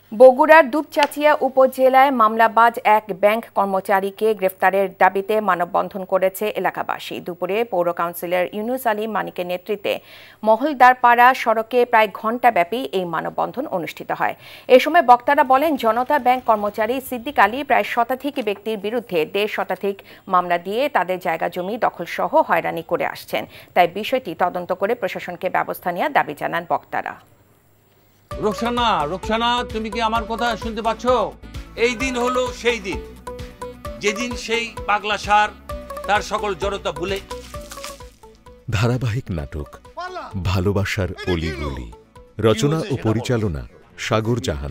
বগুড়ার দুপচাচিয়া উপজেলায় মামলাবাজ এক ব্যাংক কর্মচারীকে গ্রেফতারের দাবিতে মানববন্ধন করেছে এলাকাবাসী। দুপুরে পৌর কাউন্সিলর ইউনুস আলী মানিকের নেতৃত্বে মহলদারপাড়া সড়কে প্রায় ঘণ্টাব্যাপী এই মানববন্ধন অনুষ্ঠিত হয়। এ সময় বক্তারা বলেন, জনতা ব্যাংক কর্মচারী সিদ্দিক আলী প্রায় শতাধিক ব্যক্তির বিরুদ্ধে 1.5 শতাধিক মামলা দিয়ে তাদের জায়গা জমি দখলসহ হয়রানি করে আসছেন। তাই বিষয়টি তদন্ত করে প্রশাসনকে ব্যবস্থা নেওয়ার দাবি জানান বক্তারা। রোকসানা, তুমি কি আমার কথা শুনতে পাচ্ছ? এই দিন হলো সেই দিন যেদিন সেই পাগলা সার তার সকল জড়তা ভুলে। ধারাবাহিক নাটক ভালোবাসার অলিগলি, রচনা ও পরিচালনা সাগর জাহান।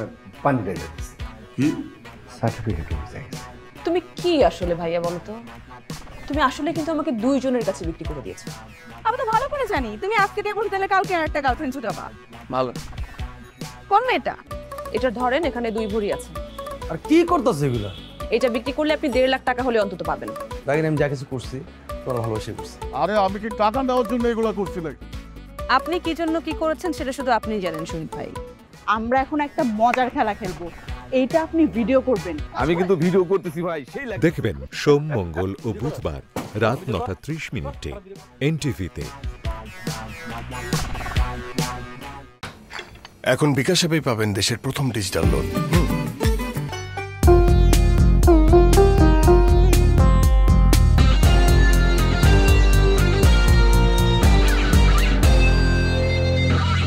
তুমি কি আসলে ভাইয়া বলো তো? তুমি আসলে কিন্তু আমাকে 2 জনের কাছে বিক্রি করে দিয়েছো। আমি তো ভালো করে জানি তুমি আজকে দিয়ে বলতে গেলে কালকে আরেকটা গার্লফ্রেন্ড ছুটাবা। ভালো কোন মেয়েটা? এটা ধরেন, এখানে 2 ভরি আছে। আর কি করতেছ এগুলা? এটা বিক্রি করলে আপনি 1.5 লাখ টাকা হলে অন্তত পাবেন। দেখেন আমি যা কিছু করছি তোরা ভালোবাসে করছি। আরে আমি কি টাকা নেওয়ার জন্য এগুলা করছি নাকি? আপনি কি জন্য কি করেছেন সেটা শুধু আপনিই জানেন শহীদ ভাই। আমরা এখন একটা মজার খেলা খেলবো, এইটা আপনি ভিডিও করবেন। আমি কিন্তু ভিডিও করতেছি ভাই। দেখবেন সোম, মঙ্গল ও বুধবার রাত 9:30 NTV-তে। এখন বিকাশ অ্যাপেই পাবেন দেশের প্রথম ডিজিটাল লোন।